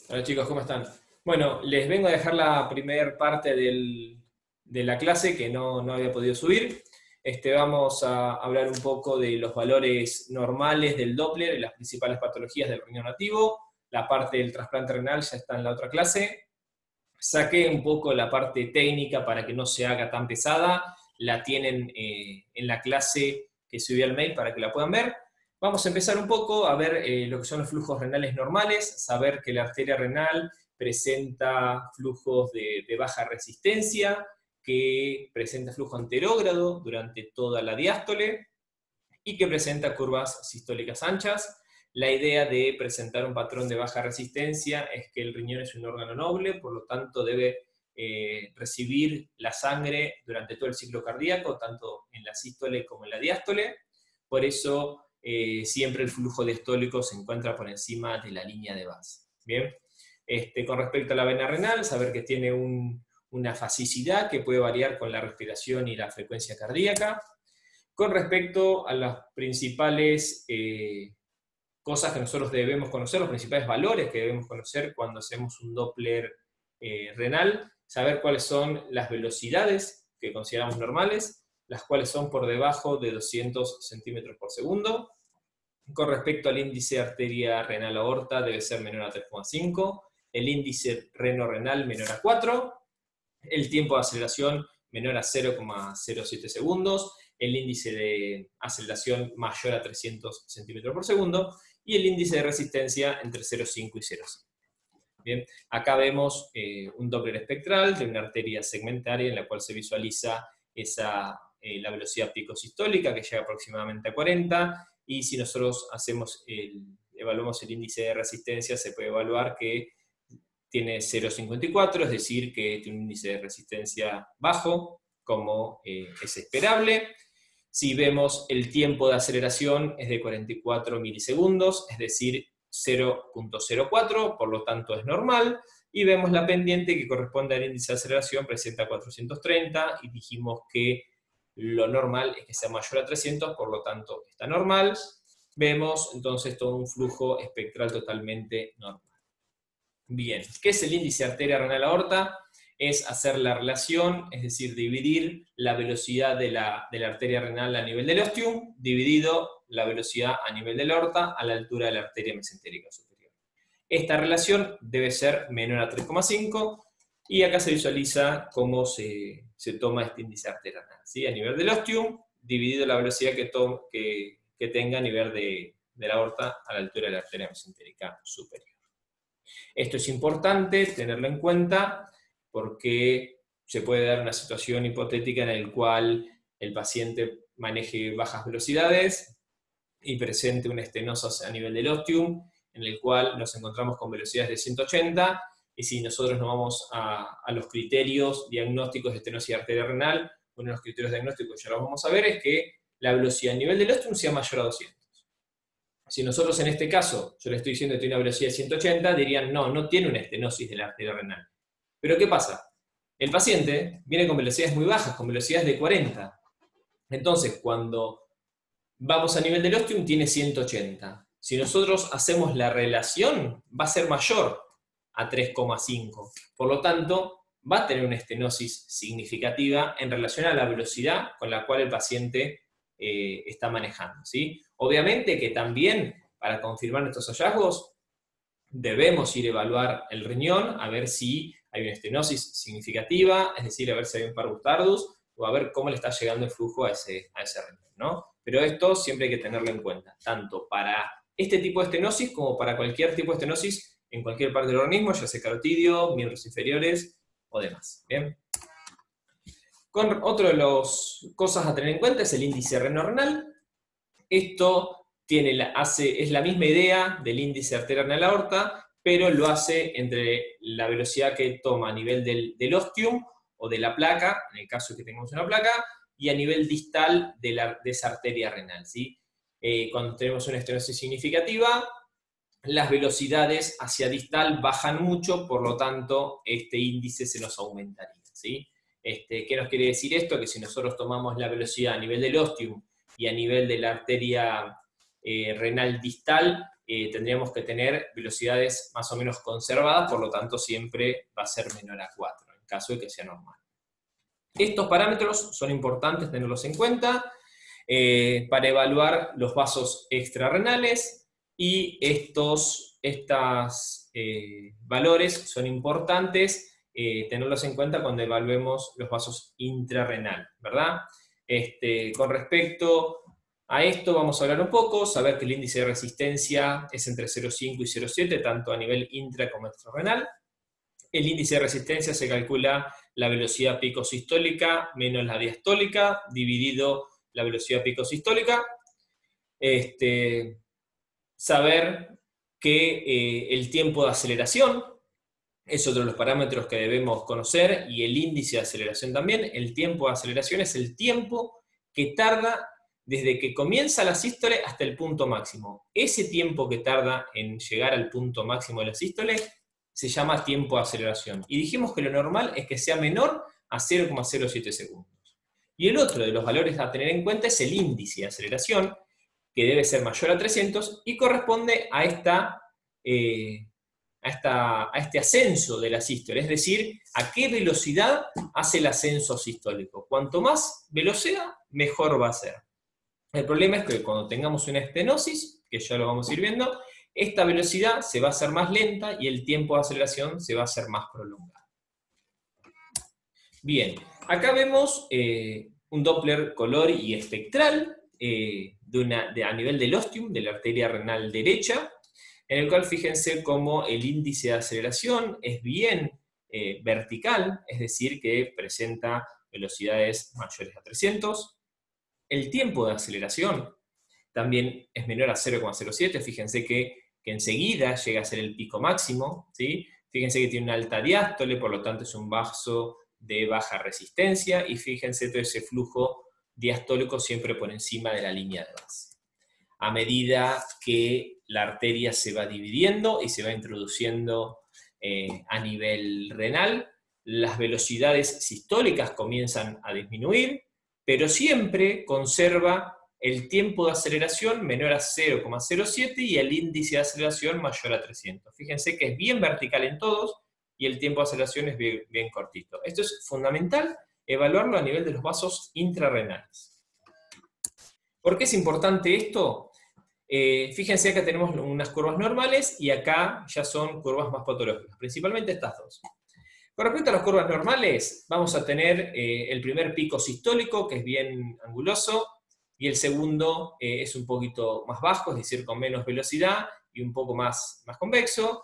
Hola chicos, ¿cómo están? Bueno, les vengo a dejar la primera parte de la clase que no había podido subir. Vamos a hablar un poco de los valores normales del Doppler y las principales patologías del riñón nativo. La parte del trasplante renal ya está en la otra clase. Saqué un poco la parte técnica para que no se haga tan pesada. La tienen en la clase que subí al mail para que la puedan ver. Vamos a empezar un poco a ver lo que son los flujos renales normales, saber que la arteria renal presenta flujos de baja resistencia, que presenta flujo anterógrado durante toda la diástole y que presenta curvas sistólicas anchas. La idea de presentar un patrón de baja resistencia es que el riñón es un órgano noble, por lo tanto debe recibir la sangre durante todo el ciclo cardíaco, tanto en la sístole como en la diástole. Por eso siempre el flujo diastólico se encuentra por encima de la línea de base. Bien. Con respecto a la vena renal, saber que tiene una fasicidad que puede variar con la respiración y la frecuencia cardíaca. Con respecto a las principales cosas que nosotros debemos conocer, los principales valores que debemos conocer cuando hacemos un Doppler renal, saber cuáles son las velocidades que consideramos normales, las cuales son por debajo de 200 centímetros por segundo. Con respecto al índice arteria renal aorta, debe ser menor a 3,5, el índice reno-renal menor a 4, el tiempo de aceleración menor a 0,07 segundos, el índice de aceleración mayor a 300 centímetros por segundo y el índice de resistencia entre 0,5 y 0,5. Bien, acá vemos un Doppler espectral de una arteria segmentaria en la cual se visualiza la velocidad pico sistólica que llega aproximadamente a 40, y si nosotros evaluamos el índice de resistencia, se puede evaluar que tiene 0,54, es decir, que tiene un índice de resistencia bajo, como es esperable. Si vemos el tiempo de aceleración es de 44 milisegundos, es decir, 0,04, por lo tanto es normal. Y vemos la pendiente que corresponde al índice de aceleración, presenta 430, y dijimos que lo normal es que sea mayor a 300, por lo tanto está normal. Vemos entonces todo un flujo espectral totalmente normal. Bien, ¿qué es el índice arteria renal aorta? Es hacer la relación, es decir, dividir la velocidad de la arteria renal a nivel del ostium, dividido la velocidad a nivel de la aorta a la altura de la arteria mesentérica superior. Esta relación debe ser menor a 3,5, y acá se visualiza cómo se toma este índice arteria renal, ¿sí? A nivel del ostium, dividido la velocidad que tenga a nivel de la aorta a la altura de la arteria mesentérica superior. Esto es importante tenerlo en cuenta porque se puede dar una situación hipotética en la cual el paciente maneje bajas velocidades y presente una estenosis a nivel del ostium, en el cual nos encontramos con velocidades de 180, y si nosotros nos vamos a los criterios diagnósticos de estenosis arteria renal, uno de los criterios diagnósticos, ya lo vamos a ver, es que la velocidad a nivel del ostium sea mayor a 200. Si nosotros en este caso, yo le estoy diciendo que tiene una velocidad de 180, dirían, no tiene una estenosis de la arteria renal. Pero ¿qué pasa? El paciente viene con velocidades muy bajas, con velocidades de 40. Entonces, cuando vamos a nivel del ostium, tiene 180. Si nosotros hacemos la relación, va a ser mayor a 3,5. Por lo tanto, va a tener una estenosis significativa en relación a la velocidad con la cual el paciente está manejando, ¿sí? Obviamente que también, para confirmar estos hallazgos, debemos ir a evaluar el riñón, a ver si hay una estenosis significativa, es decir, a ver si hay un parvus tardus, o a ver cómo le está llegando el flujo a ese riñón, ¿no? Pero esto siempre hay que tenerlo en cuenta, tanto para este tipo de estenosis como para cualquier tipo de estenosis en cualquier parte del organismo, ya sea carotidio, miembros inferiores o demás. ¿Bien? Otra de las cosas a tener en cuenta es el índice renal. Esto es la misma idea del índice arteria renal aorta, pero lo hace entre la velocidad que toma a nivel del ostium o de la placa, en el caso de que tengamos una placa, y a nivel distal de esa arteria renal, ¿sí? Cuando tenemos una estenosis significativa, las velocidades hacia distal bajan mucho, por lo tanto, este índice se nos aumentaría, ¿sí? ¿Qué nos quiere decir esto? Que si nosotros tomamos la velocidad a nivel del ostium y a nivel de la arteria renal distal, tendríamos que tener velocidades más o menos conservadas, por lo tanto siempre va a ser menor a 4, en caso de que sea normal. Estos parámetros son importantes tenerlos en cuenta para evaluar los vasos extrarrenales, y estos valores son importantes tenerlos en cuenta cuando evaluemos los vasos intrarrenal, ¿verdad? Con respecto a esto vamos a hablar un poco, saber que el índice de resistencia es entre 0,5 y 0,7, tanto a nivel intra como extrarrenal. El índice de resistencia se calcula la velocidad picosistólica menos la diastólica, dividido la velocidad picosistólica. Saber que el tiempo de aceleración es otro de los parámetros que debemos conocer, y el índice de aceleración también. El tiempo de aceleración es el tiempo que tarda desde que comienza la sístole hasta el punto máximo. Ese tiempo que tarda en llegar al punto máximo de la sístole se llama tiempo de aceleración. Y dijimos que lo normal es que sea menor a 0,07 segundos. Y el otro de los valores a tener en cuenta es el índice de aceleración, que debe ser mayor a 300 y corresponde a este ascenso de la sístole, es decir, a qué velocidad hace el ascenso sistólico. Cuanto más veloz sea, mejor va a ser. El problema es que cuando tengamos una estenosis, que ya lo vamos a ir viendo, esta velocidad se va a hacer más lenta y el tiempo de aceleración se va a hacer más prolongado. Bien, acá vemos un Doppler color y espectral a nivel del ostium, de la arteria renal derecha, en el cual fíjense cómo el índice de aceleración es bien vertical, es decir, que presenta velocidades mayores a 300. El tiempo de aceleración también es menor a 0,07, fíjense que enseguida llega a ser el pico máximo, ¿sí? Fíjense que tiene una alta diástole, por lo tanto es un vaso de baja resistencia, y fíjense todo ese flujo diastólico siempre por encima de la línea de base. A medida que la arteria se va dividiendo y se va introduciendo a nivel renal, las velocidades sistólicas comienzan a disminuir, pero siempre conserva el tiempo de aceleración menor a 0,07 y el índice de aceleración mayor a 300. Fíjense que es bien vertical en todos y el tiempo de aceleración es bien cortito. Esto es fundamental, evaluarlo a nivel de los vasos intrarrenales. ¿Por qué es importante esto? Fíjense que tenemos unas curvas normales y acá ya son curvas más patológicas, principalmente estas dos. Con respecto a las curvas normales, vamos a tener el primer pico sistólico, que es bien anguloso, y el segundo es un poquito más bajo, es decir, con menos velocidad y un poco más convexo.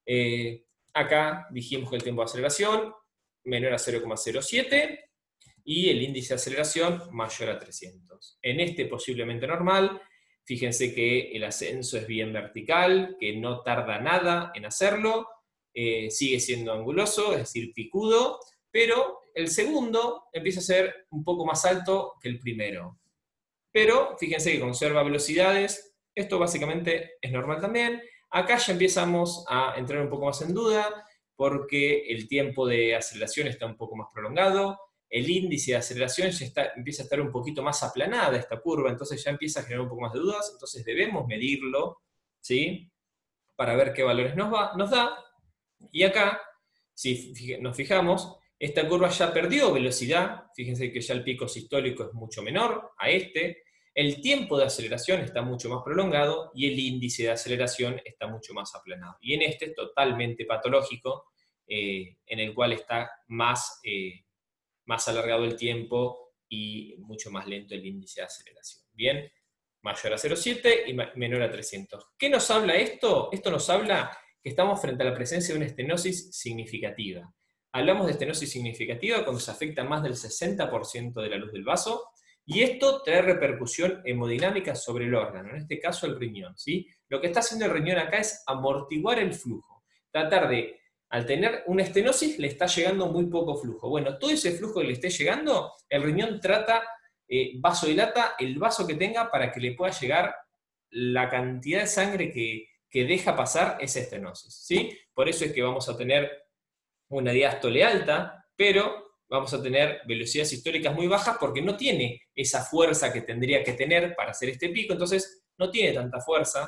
Acá dijimos que el tiempo de aceleración menor a 0,07 y el índice de aceleración mayor a 300. En este posiblemente normal, fíjense que el ascenso es bien vertical, que no tarda nada en hacerlo, sigue siendo anguloso, es decir, picudo, pero el segundo empieza a ser un poco más alto que el primero. Pero fíjense que conserva velocidades, esto básicamente es normal también. Acá ya empezamos a entrar un poco más en duda, porque el tiempo de aceleración está un poco más prolongado, el índice de aceleración ya empieza a estar un poquito más aplanada esta curva, entonces ya empieza a generar un poco más de dudas, entonces debemos medirlo, ¿sí? Para ver qué valores nos da. Y acá, si nos fijamos, esta curva ya perdió velocidad, fíjense que ya el pico sistólico es mucho menor a este, el tiempo de aceleración está mucho más prolongado y el índice de aceleración está mucho más aplanado. Y en este es totalmente patológico, en el cual está más alargado el tiempo y mucho más lento el índice de aceleración. Bien, mayor a 0,7 y menor a 300. ¿Qué nos habla esto? Esto nos habla que estamos frente a la presencia de una estenosis significativa. Hablamos de estenosis significativa cuando se afecta más del 60% de la luz del vaso, y esto trae repercusión hemodinámica sobre el órgano, en este caso el riñón, ¿sí? Lo que está haciendo el riñón acá es amortiguar el flujo, tratar de, al tener una estenosis, le está llegando muy poco flujo. Bueno, todo ese flujo que le esté llegando, el riñón trata, vasodilata el vaso que tenga para que le pueda llegar la cantidad de sangre que deja pasar esa estenosis, ¿sí? Por eso es que vamos a tener una diástole alta, pero vamos a tener velocidades históricas muy bajas porque no tiene esa fuerza que tendría que tener para hacer este pico, entonces no tiene tanta fuerza,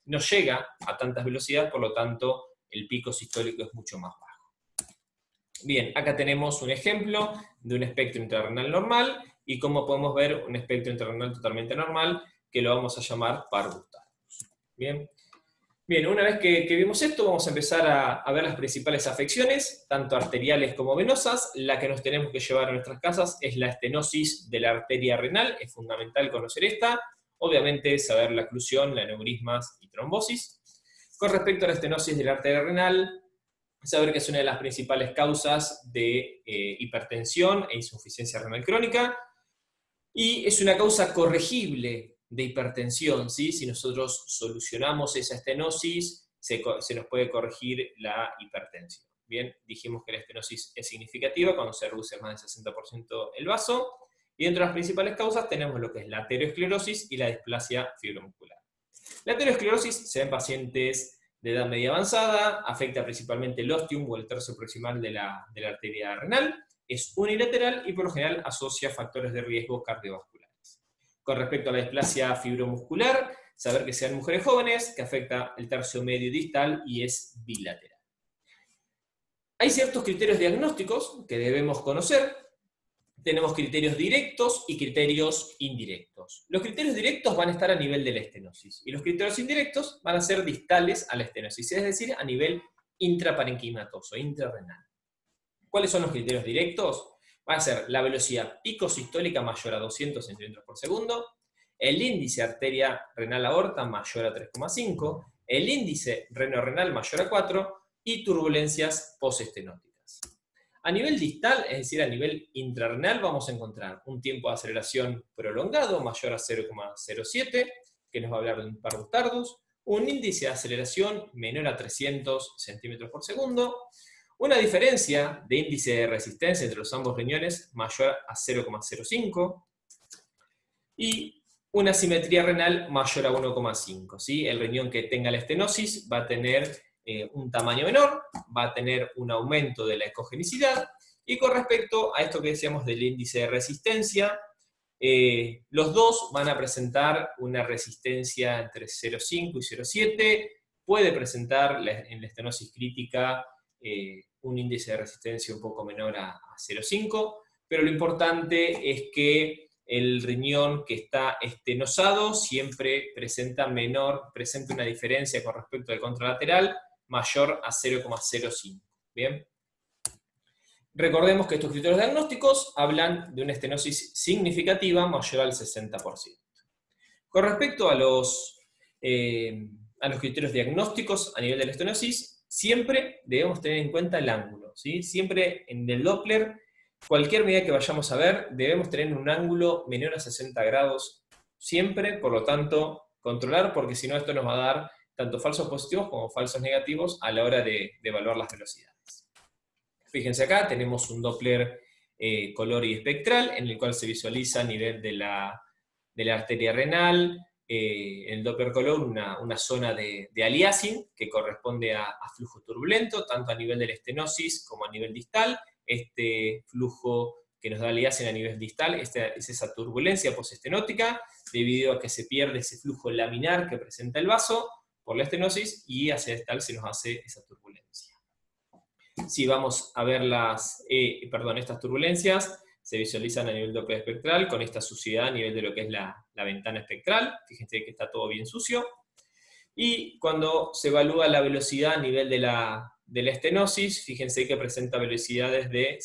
no llega a tantas velocidades, por lo tanto el pico sistólico es mucho más bajo. Bien, acá tenemos un ejemplo de un espectro intrarrenal normal, y como podemos ver, un espectro intrarrenal totalmente normal, que lo vamos a llamar Parvus-Tardus. Bien. Bien, una vez que vimos esto, vamos a empezar a ver las principales afecciones, tanto arteriales como venosas. La que nos tenemos que llevar a nuestras casas es la estenosis de la arteria renal, es fundamental conocer esta. Obviamente, saber la oclusión, aneurismas y trombosis. Con respecto a la estenosis de la arteria renal, saber que es una de las principales causas de hipertensión e insuficiencia renal crónica, y es una causa corregible de hipertensión, ¿sí? Si nosotros solucionamos esa estenosis, se nos puede corregir la hipertensión. Bien, dijimos que la estenosis es significativa cuando se reduce más del 60% el vaso, y dentro de las principales causas tenemos lo que es la aterosclerosis y la displasia fibromuscular. La aterosclerosis se da en pacientes de edad media avanzada, afecta principalmente el ostium o el tercio proximal de la arteria renal, es unilateral y por lo general asocia factores de riesgo cardiovasculares. Con respecto a la displasia fibromuscular, saber que sean mujeres jóvenes, que afecta el tercio medio y distal y es bilateral. Hay ciertos criterios diagnósticos que debemos conocer. Tenemos criterios directos y criterios indirectos. Los criterios directos van a estar a nivel de la estenosis, y los criterios indirectos van a ser distales a la estenosis, es decir, a nivel intraparenquimatoso, intrarrenal. ¿Cuáles son los criterios directos? Va a ser la velocidad pico sistólica mayor a 200 centímetros por segundo, el índice arteria renal aorta mayor a 3,5, el índice reno-renal mayor a 4 y turbulencias postestenóticas. A nivel distal, es decir, a nivel intrarrenal, vamos a encontrar un tiempo de aceleración prolongado mayor a 0,07, que nos va a hablar de un Parvus-Tardus, un índice de aceleración menor a 300 centímetros por segundo, una diferencia de índice de resistencia entre los ambos riñones mayor a 0,05 y una simetría renal mayor a 1,5. ¿Sí? El riñón que tenga la estenosis va a tener un tamaño menor, va a tener un aumento de la ecogenicidad, y con respecto a esto que decíamos del índice de resistencia, los dos van a presentar una resistencia entre 0,5 y 0,7, puede presentar en la estenosis crítica un índice de resistencia un poco menor a 0,5, pero lo importante es que el riñón que está estenosado siempre presenta una diferencia con respecto al contralateral mayor a 0,05. ¿Bien? Recordemos que estos criterios diagnósticos hablan de una estenosis significativa mayor al 60%. Con respecto a los criterios diagnósticos a nivel de la estenosis, siempre debemos tener en cuenta el ángulo, ¿sí? Siempre en el Doppler, cualquier medida que vayamos a ver, debemos tener un ángulo menor a 60 grados, siempre, por lo tanto, controlar, porque si no esto nos va a dar tanto falsos positivos como falsos negativos a la hora de evaluar las velocidades. Fíjense acá, tenemos un Doppler color y espectral, en el cual se visualiza a nivel de la arteria renal, en el Doppler color una zona de aliasing que corresponde a flujo turbulento, tanto a nivel de la estenosis como a nivel distal. Este flujo que nos da aliasing a nivel distal es esa turbulencia postestenótica, debido a que se pierde ese flujo laminar que presenta el vaso por la estenosis, y hacia distal se nos hace esa turbulencia. Si vamos a ver estas turbulencias, se visualizan a nivel Doppler espectral con esta suciedad a nivel de lo que es la ventana espectral. Fíjense que está todo bien sucio. Y cuando se evalúa la velocidad a nivel de la estenosis, fíjense que presenta velocidades de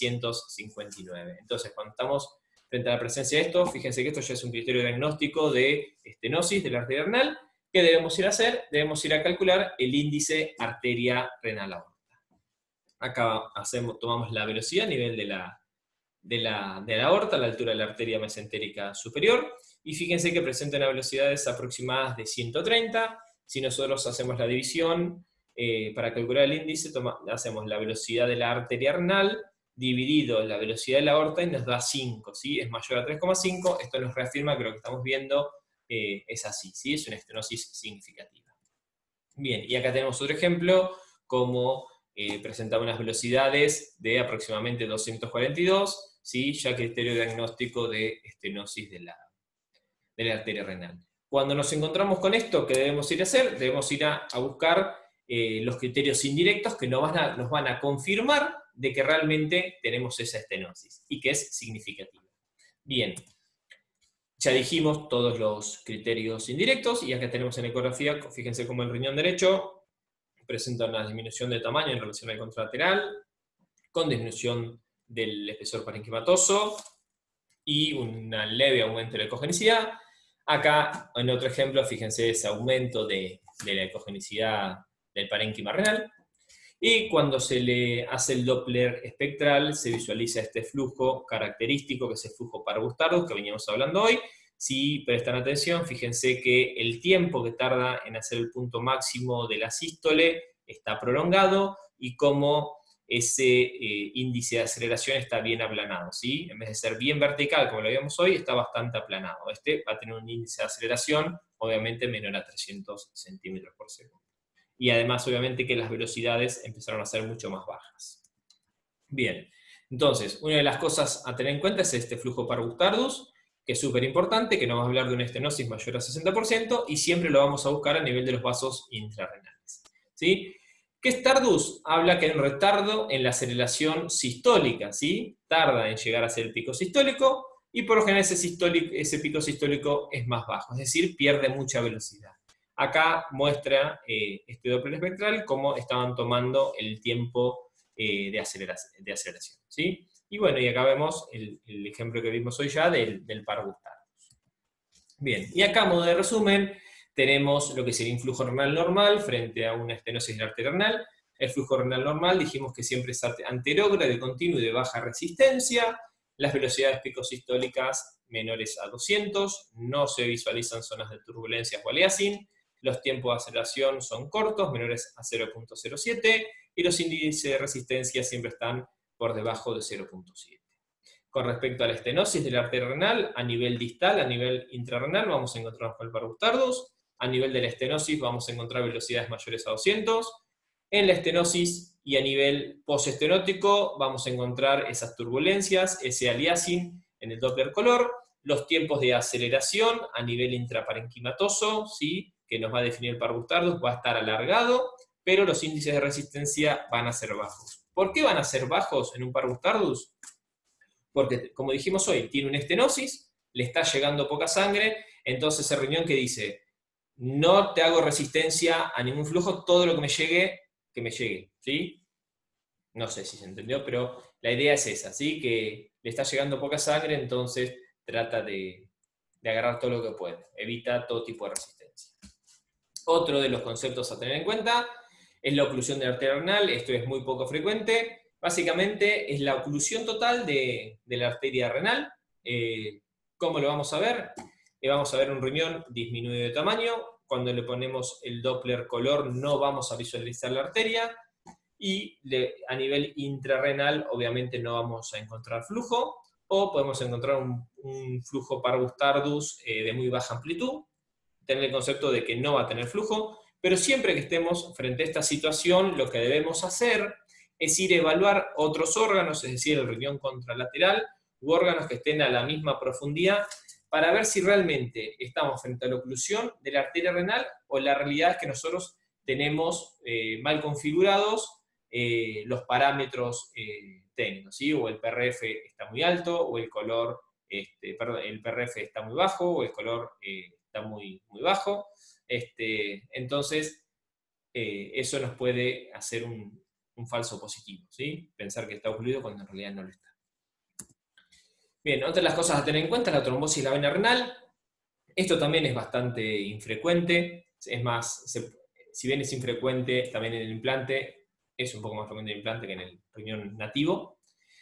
659. Entonces, cuando estamos frente a la presencia de esto, fíjense que esto ya es un criterio diagnóstico de estenosis de la arteria renal. ¿Qué debemos ir a hacer? Debemos ir a calcular el índice arteria renal aorta. Acá tomamos la velocidad a nivel de la aorta, a la altura de la arteria mesentérica superior, y fíjense que presenta unas velocidades aproximadas de 130. Si nosotros hacemos la división para calcular el índice, hacemos la velocidad de la arteria renal dividido la velocidad de la aorta y nos da 5, ¿sí? Es mayor a 3,5, esto nos reafirma que lo que estamos viendo es así, ¿sí? Es una estenosis significativa. Bien, y acá tenemos otro ejemplo, como presenta unas velocidades de aproximadamente 242, ¿sí? Ya criterio diagnóstico de estenosis de la arteria renal. Cuando nos encontramos con esto, ¿qué debemos ir a hacer? Debemos ir a buscar los criterios indirectos que nos van a confirmar de que realmente tenemos esa estenosis y que es significativa. Bien, ya dijimos todos los criterios indirectos, y acá tenemos en ecografía, fíjense cómo el riñón derecho presenta una disminución de tamaño en relación al contralateral, con disminución del espesor parenquimatoso y un leve aumento de la ecogenicidad. Acá, en otro ejemplo, fíjense ese aumento de la ecogenicidad del parénquima renal. Y cuando se le hace el Doppler espectral, se visualiza este flujo característico, que es el flujo Parvus-Tardus, que veníamos hablando hoy. Si prestan atención, fíjense que el tiempo que tarda en hacer el punto máximo de la sístole está prolongado, y cómo ese índice de aceleración está bien aplanado, ¿sí? En vez de ser bien vertical, como lo vimos hoy, está bastante aplanado. Este va a tener un índice de aceleración, obviamente, menor a 300 centímetros por segundo. Y además, obviamente, que las velocidades empezaron a ser mucho más bajas. Bien, entonces, una de las cosas a tener en cuenta es este flujo Parvus-Tardus, que es súper importante, que nos va a hablar de una estenosis mayor a 60%, y siempre lo vamos a buscar a nivel de los vasos intrarrenales, ¿sí? ¿Qué es Tardus? Habla que hay un retardo en la aceleración sistólica, ¿sí? Tarda en llegar a ser el pico sistólico, y por lo general ese pico sistólico es más bajo, es decir, pierde mucha velocidad. Acá muestra este Doppler espectral cómo estaban tomando el tiempo de aceleración, ¿sí? Y bueno, y acá vemos el ejemplo que vimos hoy ya del Parvus-Tardus. Bien, y acá, a modo de resumen, tenemos lo que sería un flujo renal normal frente a una estenosis de la arteria renal. El flujo renal normal dijimos que siempre es anterógrado, continuo y de baja resistencia. Las velocidades picosistólicas menores a 200, no se visualizan zonas de turbulencia o aliasing. Los tiempos de aceleración son cortos, menores a 0.07, y los índices de resistencia siempre están por debajo de 0.7. Con respecto a la estenosis de la arteria renal, a nivel distal, a nivel intrarrenal, vamos a encontrar con el Parvus-Tardus. A nivel de la estenosis vamos a encontrar velocidades mayores a 200. En la estenosis y a nivel postestenótico vamos a encontrar esas turbulencias, ese aliasing en el Doppler color, los tiempos de aceleración a nivel intraparenquimatoso, ¿sí?, que nos va a definir el Parvus-Tardus, va a estar alargado, pero los índices de resistencia van a ser bajos. ¿Por qué van a ser bajos en un Parvus-Tardus? Porque, como dijimos hoy, tiene una estenosis, le está llegando poca sangre, entonces el riñón que dice, no te hago resistencia a ningún flujo, todo lo que me llegue, ¿sí? No sé si se entendió, pero la idea es esa, ¿sí? Que le está llegando poca sangre, entonces trata de agarrar todo lo que puede, evita todo tipo de resistencia. Otro de los conceptos a tener en cuenta es la oclusión de la arteria renal. Esto es muy poco frecuente. Básicamente es la oclusión total de la arteria renal. ¿Cómo lo vamos a ver? Vamos a ver un riñón disminuido de tamaño. Cuando le ponemos el Doppler color no vamos a visualizar la arteria. Y a nivel intrarrenal obviamente no vamos a encontrar flujo, o podemos encontrar un flujo Parvus-Tardus de muy baja amplitud. Tener el concepto de que no va a tener flujo, pero siempre que estemos frente a esta situación, lo que debemos hacer es ir a evaluar otros órganos, es decir, el riñón contralateral, u órganos que estén a la misma profundidad, para ver si realmente estamos frente a la oclusión de la arteria renal, o la realidad es que nosotros tenemos mal configurados los parámetros técnicos, ¿sí? O el PRF está muy alto, o el color, el PRF está muy bajo, o el color está muy, muy bajo. Entonces, eso nos puede hacer un falso positivo, ¿sí? Pensar que está ocluido cuando en realidad no lo está. Bien, otra de las cosas a tener en cuenta es la trombosis de la vena renal. Esto también es bastante infrecuente, es más, si bien es infrecuente también en el implante, es un poco más frecuente en el implante que en el riñón nativo.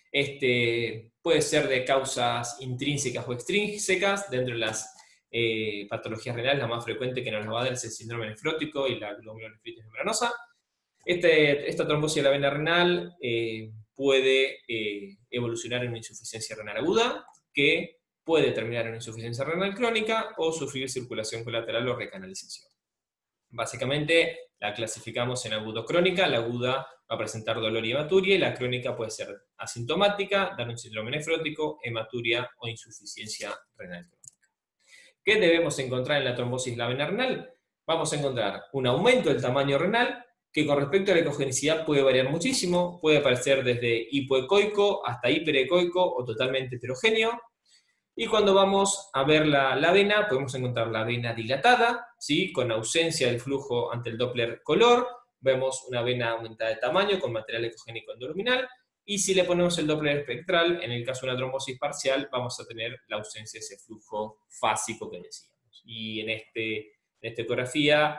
Puede ser de causas intrínsecas o extrínsecas. Dentro de las patologías renales, la más frecuente que nos va a dar es el síndrome nefrótico y la glomulonefritis membranosa. Esta trombosis de la vena renal puede evolucionar en una insuficiencia renal aguda, que puede terminar en una insuficiencia renal crónica o sufrir circulación colateral o recanalización. Básicamente la clasificamos en agudo-crónica. La aguda va a presentar dolor y hematuria, y la crónica puede ser asintomática, dar un síndrome nefrótico, hematuria o insuficiencia renal crónica. ¿Qué debemos encontrar en la trombosis de la vena renal? Vamos a encontrar un aumento del tamaño renal, que con respecto a la ecogenicidad puede variar muchísimo, puede aparecer desde hipoecoico hasta hiperecoico o totalmente heterogéneo. Y cuando vamos a ver la vena, podemos encontrar la vena dilatada, ¿sí? Con ausencia del flujo ante el Doppler color, vemos una vena aumentada de tamaño con material ecogénico endoluminal, y si le ponemos el Doppler espectral, en el caso de una trombosis parcial, vamos a tener la ausencia de ese flujo fásico que decíamos. Y en esta ecografía,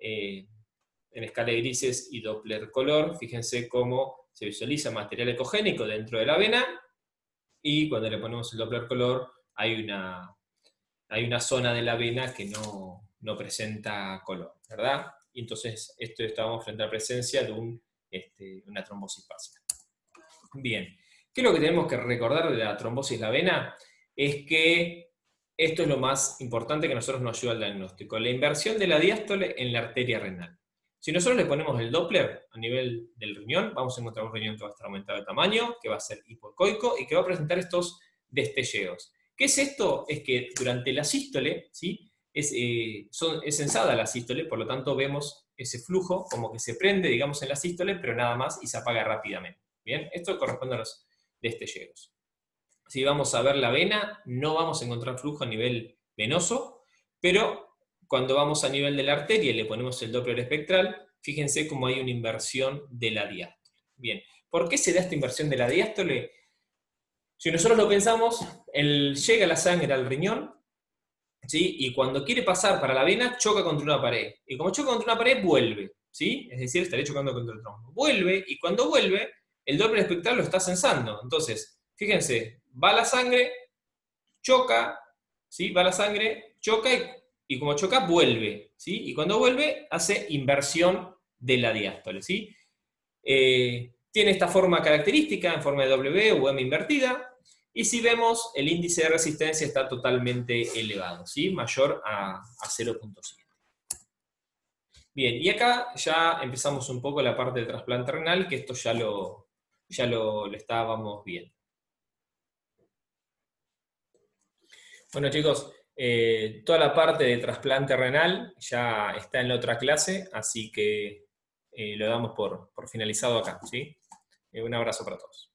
en escala de grises y Doppler color, fíjense cómo se visualiza material ecogénico dentro de la vena, y cuando le ponemos el Doppler color, hay una zona de la vena que no presenta color, ¿verdad? Y entonces estamos frente a la presencia de una trombosis parcial. Bien, ¿qué es lo que tenemos que recordar de la trombosis de la vena? Es que esto es lo más importante que a nosotros nos ayuda al diagnóstico, la inversión de la diástole en la arteria renal. Si nosotros le ponemos el Doppler a nivel del riñón, vamos a encontrar un riñón que va a estar aumentado de tamaño, que va a ser hipoecoico y que va a presentar estos destelleos. ¿Qué es esto? Es que durante la sístole, ¿sí? es sensada la sístole, por lo tanto vemos ese flujo como que se prende, digamos, en la sístole, pero nada más y se apaga rápidamente. Bien, esto corresponde a los destelleos. Si vamos a ver la vena, no vamos a encontrar flujo a nivel venoso, pero cuando vamos a nivel de la arteria y le ponemos el Doppler espectral, fíjense cómo hay una inversión de la diástole. Bien, ¿por qué se da esta inversión de la diástole? Si nosotros lo pensamos, llega la sangre al riñón, ¿sí? Y cuando quiere pasar para la vena, choca contra una pared. Y como choca contra una pared, vuelve, ¿sí? Es decir, estaría chocando contra el trombo. Vuelve, y cuando vuelve, el Doppler espectral lo está sensando. Entonces, fíjense, va la sangre, choca, ¿sí? Va la sangre, choca, y como choca, vuelve, ¿sí? Y cuando vuelve, hace inversión de la diástole, ¿sí? Tiene esta forma característica, en forma de W o M invertida, y si vemos, el índice de resistencia está totalmente elevado, ¿sí? Mayor a 0.7. Bien, y acá ya empezamos un poco la parte del trasplante renal, que esto ya lo estábamos viendo. Bueno, chicos, toda la parte de trasplante renal ya está en la otra clase, así que lo damos por finalizado acá, ¿sí? Un abrazo para todos.